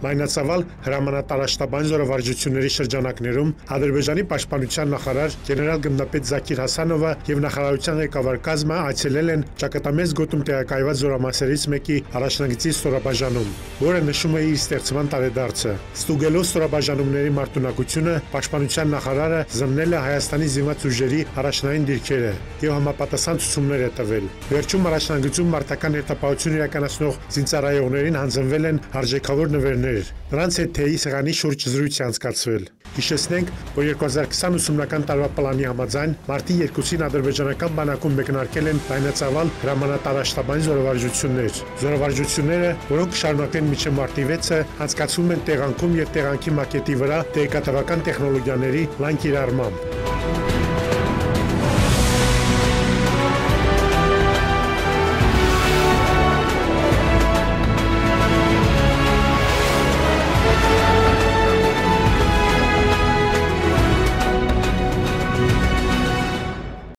Լայնածավալ հրամանատարաշտաբան զորավարժությունների շրջանակներում Ադրբեջանի պաշտպանության նախարար գեներալ գնդապետ Զաքիր Հասանովը եւ նախարարության ղեկավար կազմը այցելել են Ճակատամերձ գոտում տեղակայված զորամասերից մեկի առաջնագծի ստորաբաժանում, որը նշում է իր ստեղծման տարեդարձը։ Ստուգելով ստորաբաժանումների մարտունակությունը, պաշտպանության նախարարը զննել է Հայաստանի զինված ուժերի առաջնային դիրքերը եւ համապատասխան ցուցումներ է տվել։ Վերջում առաջնագծում մարտական հետապահություն իրականացնող զինծառայողներին հանձնվել են արժեքավոր նվերներ։ Նրանց հետ թեյի սեղանի շուրջ զրույց է անցկացվել։ Հիշեցնենք, որ 2020 ուսումնական տարվա պլանի համաձայն մարտի 2-ին ադրբեջանական բանակում մեկնարկել են լայնածավալ հրամանատարաշտաբային զորավարժություններ։ Զորավարժությունները, որոնք կշարունակվեն մինչև մարտի 6-ը, անցկացվում են տեղանքում եւ տեղանքի մակետի վրա տեղեկատվական տեխնոլոգիաների լայն կիրառմամբ։